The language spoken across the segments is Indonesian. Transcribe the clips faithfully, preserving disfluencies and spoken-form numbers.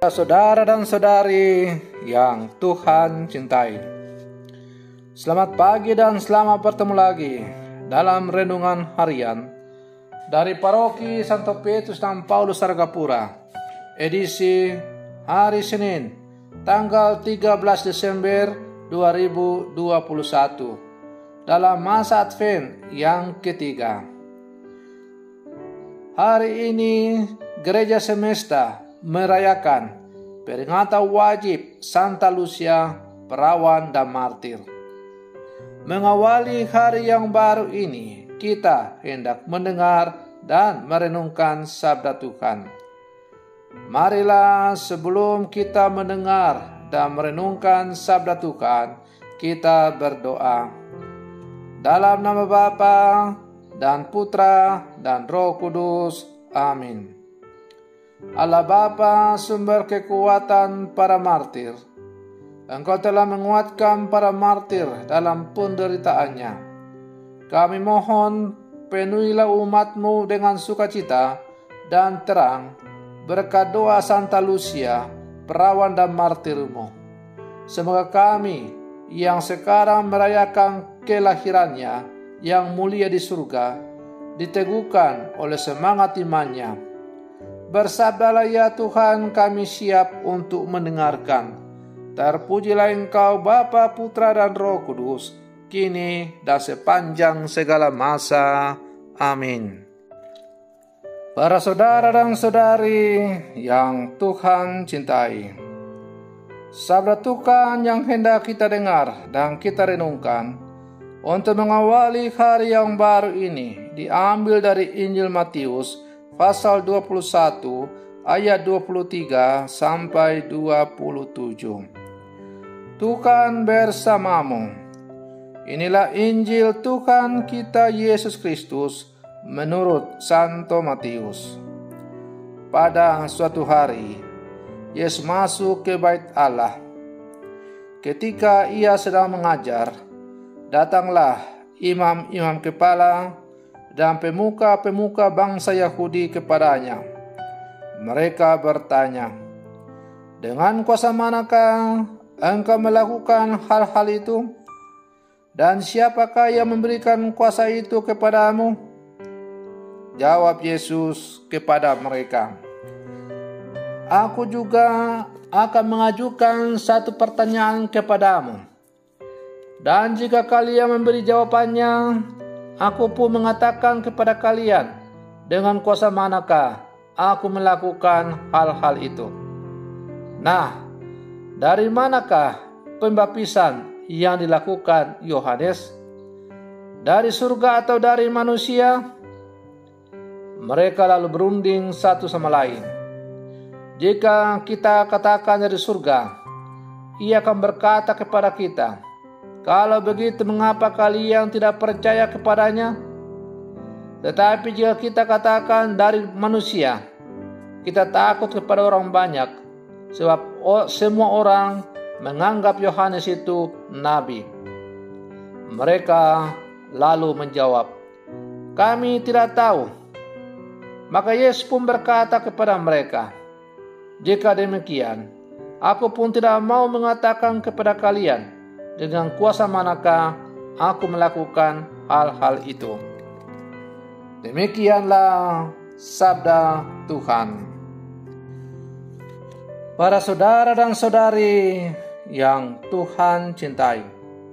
Saudara dan saudari yang Tuhan cintai, selamat pagi dan selamat bertemu lagi dalam renungan harian dari Paroki Santo Petrus dan Paulus Sargapura, edisi hari Senin, tanggal tiga belas Desember dua ribu dua puluh satu, dalam masa Advent yang ketiga. Hari ini Gereja Semesta merayakan peringatan wajib Santa Lucia, perawan dan martir. Mengawali hari yang baru ini, kita hendak mendengar dan merenungkan sabda Tuhan. Marilah sebelum kita mendengar dan merenungkan sabda Tuhan, kita berdoa. Dalam nama Bapa dan Putra dan Roh Kudus. Amin. Allah Bapa, sumber kekuatan para martir, Engkau telah menguatkan para martir dalam penderitaannya. Kami mohon, penuhilah umat-Mu dengan sukacita dan terang berkat doa Santa Lucia, perawan dan martir-Mu. Semoga kami yang sekarang merayakan kelahirannya yang mulia di surga diteguhkan oleh semangat imannya. Bersabdalah ya Tuhan, kami siap untuk mendengarkan. Terpujilah Engkau Bapa, Putra dan Roh Kudus, kini dan sepanjang segala masa. Amin. Para saudara dan saudari yang Tuhan cintai, sabda Tuhan yang hendak kita dengar dan kita renungkan untuk mengawali hari yang baru ini diambil dari Injil Matius pasal dua puluh satu ayat dua puluh tiga sampai dua puluh tujuh. Tuhan bersamamu. Inilah Injil Tuhan kita Yesus Kristus menurut Santo Matius. Pada suatu hari, Yesus masuk ke bait Allah. Ketika ia sedang mengajar, datanglah imam-imam kepala dan pemuka-pemuka bangsa Yahudi kepadanya. Mereka bertanya, "Dengan kuasa manakah Engkau melakukan hal-hal itu? Dan siapakah yang memberikan kuasa itu kepadamu?" Jawab Yesus kepada mereka, "Aku juga akan mengajukan satu pertanyaan kepadamu. Dan jika kalian memberi jawabannya, aku pun mengatakan kepada kalian, dengan kuasa manakah aku melakukan hal-hal itu. Nah, dari manakah pembaptisan yang dilakukan Yohanes? Dari surga atau dari manusia?" Mereka lalu berunding satu sama lain. "Jika kita katakan dari surga, ia akan berkata kepada kita, 'Kalau begitu, mengapa kalian tidak percaya kepadanya?' Tetapi jika kita katakan dari manusia, kita takut kepada orang banyak, sebab semua orang menganggap Yohanes itu nabi." Mereka lalu menjawab, "Kami tidak tahu." Maka Yesus pun berkata kepada mereka, "Jika demikian, aku pun tidak mau mengatakan kepada kalian dengan kuasa manakah aku melakukan hal-hal itu." Demikianlah sabda Tuhan. Para saudara dan saudari yang Tuhan cintai,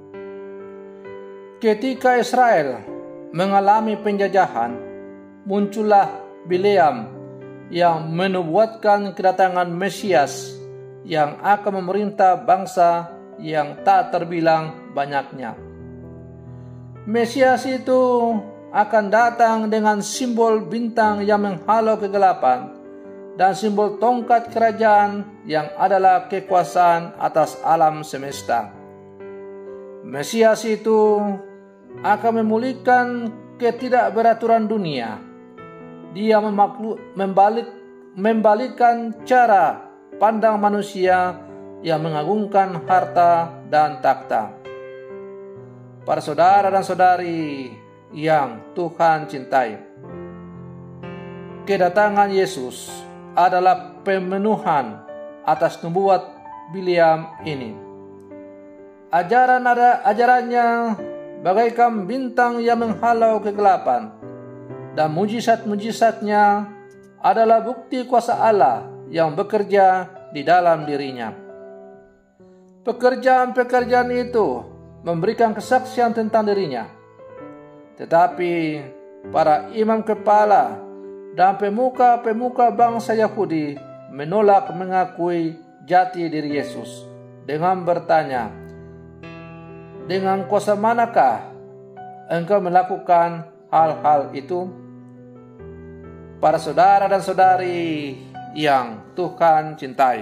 ketika Israel mengalami penjajahan, muncullah Bileam yang menubuatkan kedatangan Mesias yang akan memerintah bangsa yang tak terbilang banyaknya. Mesias itu akan datang dengan simbol bintang yang menghalau kegelapan dan simbol tongkat kerajaan yang adalah kekuasaan atas alam semesta. Mesias itu akan memulihkan ketidakberaturan dunia. Dia membalik, membalikkan cara pandang manusia yang mengagungkan harta dan takhta. Para saudara dan saudari yang Tuhan cintai, kedatangan Yesus adalah pemenuhan atas nubuat Bileam ini. Ajaran ada ajarannya bagaikan bintang yang menghalau kegelapan, dan mujizat-mujizatnya adalah bukti kuasa Allah yang bekerja di dalam dirinya. Pekerjaan-pekerjaan itu memberikan kesaksian tentang dirinya, tetapi para imam kepala dan pemuka-pemuka bangsa Yahudi menolak mengakui jati diri Yesus dengan bertanya, "Dengan kuasa manakah engkau melakukan hal-hal itu?" Para saudara dan saudari yang Tuhan cintai,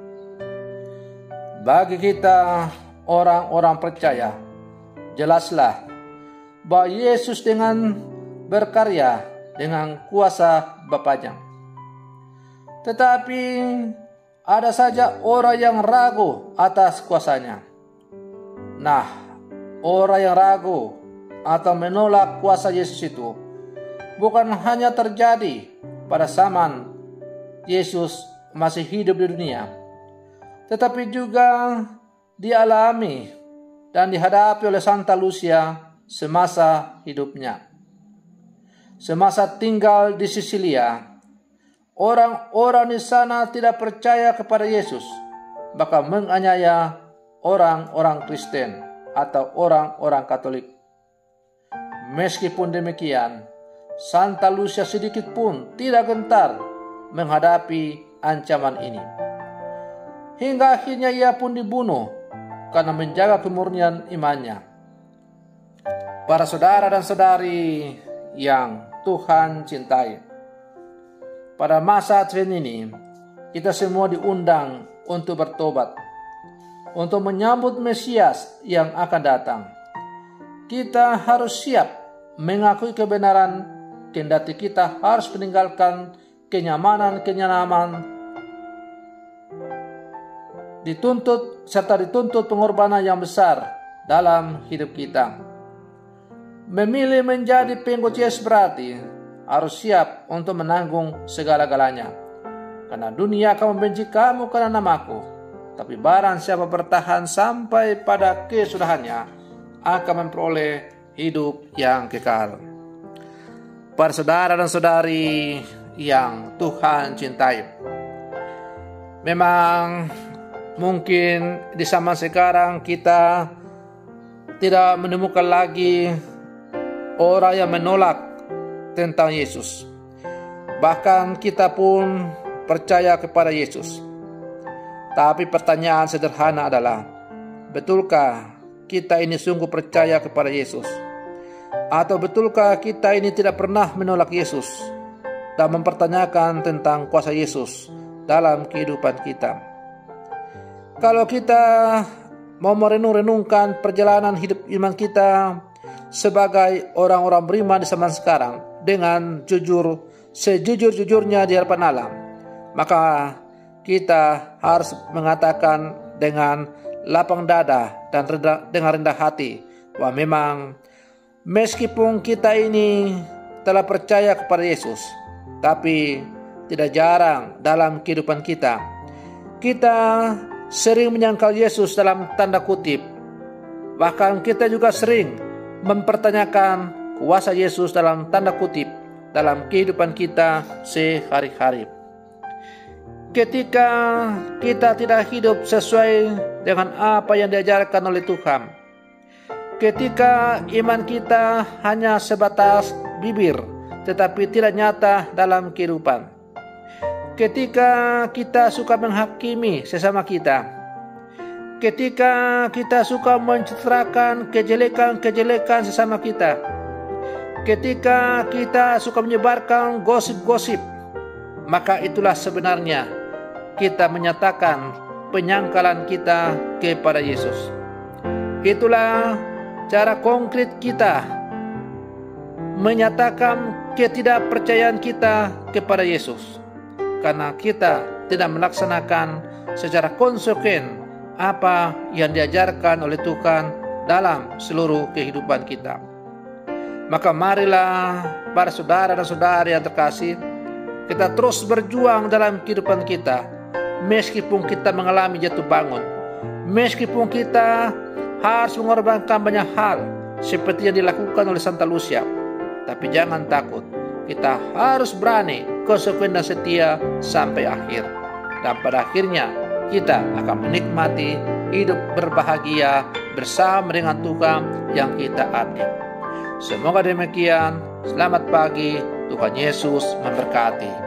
bagi kita orang-orang percaya, jelaslah bahwa Yesus dengan berkarya dengan kuasa Bapanya. Tetapi ada saja orang yang ragu atas kuasanya. Nah, orang yang ragu atau menolak kuasa Yesus itu bukan hanya terjadi pada zaman Yesus masih hidup di dunia, tetapi juga dialami dan dihadapi oleh Santa Lucia semasa hidupnya. Semasa tinggal di Sisilia, orang-orang di sana tidak percaya kepada Yesus, bahkan menganiaya orang-orang Kristen atau orang-orang Katolik. Meskipun demikian, Santa Lucia sedikit pun tidak gentar menghadapi ancaman ini. Hingga akhirnya ia pun dibunuh karena menjaga kemurnian imannya. Para saudara dan saudari yang Tuhan cintai, pada masa Advent ini kita semua diundang untuk bertobat, untuk menyambut Mesias yang akan datang. Kita harus siap mengakui kebenaran, kendati kita harus meninggalkan kenyamanan-kenyamanan, dituntut serta dituntut pengorbanan yang besar dalam hidup kita. Memilih menjadi pengikut Yesus berarti harus siap untuk menanggung segala-galanya. Karena dunia akan membenci kamu karena namaku, tapi barang siapa bertahan sampai pada kesudahannya akan memperoleh hidup yang kekal. Para saudara dan saudari yang Tuhan cintai, memang mungkin di zaman sekarang kita tidak menemukan lagi orang yang menolak tentang Yesus. Bahkan kita pun percaya kepada Yesus. Tapi pertanyaan sederhana adalah, betulkah kita ini sungguh percaya kepada Yesus? Atau betulkah kita ini tidak pernah menolak Yesus dan mempertanyakan tentang kuasa Yesus dalam kehidupan kita? Kalau kita mau merenung-renungkan perjalanan hidup iman kita sebagai orang-orang beriman di zaman sekarang dengan jujur, sejujur-jujurnya di hadapan Allah, maka kita harus mengatakan dengan lapang dada dan rendah, dengan rendah hati bahwa memang meskipun kita ini telah percaya kepada Yesus, tapi tidak jarang dalam kehidupan kita kita sering menyangkal Yesus dalam tanda kutip. Bahkan kita juga sering mempertanyakan kuasa Yesus dalam tanda kutip dalam kehidupan kita sehari-hari. Ketika kita tidak hidup sesuai dengan apa yang diajarkan oleh Tuhan, ketika iman kita hanya sebatas bibir tetapi tidak nyata dalam kehidupan, ketika kita suka menghakimi sesama kita, ketika kita suka mencitrakan kejelekan-kejelekan sesama kita, ketika kita suka menyebarkan gosip-gosip, maka itulah sebenarnya kita menyatakan penyangkalan kita kepada Yesus. Itulah cara konkret kita menyatakan ketidakpercayaan kita kepada Yesus, karena kita tidak melaksanakan secara konsekuen apa yang diajarkan oleh Tuhan dalam seluruh kehidupan kita. Maka marilah para saudara dan saudari yang terkasih, kita terus berjuang dalam kehidupan kita, meskipun kita mengalami jatuh bangun, meskipun kita harus mengorbankan banyak hal seperti yang dilakukan oleh Santa Lucia. Tapi jangan takut, kita harus berani, konsekuen dan setia sampai akhir. Dan pada akhirnya kita akan menikmati hidup berbahagia bersama dengan Tuhan yang kita abdi. Semoga demikian. Selamat pagi, Tuhan Yesus memberkati.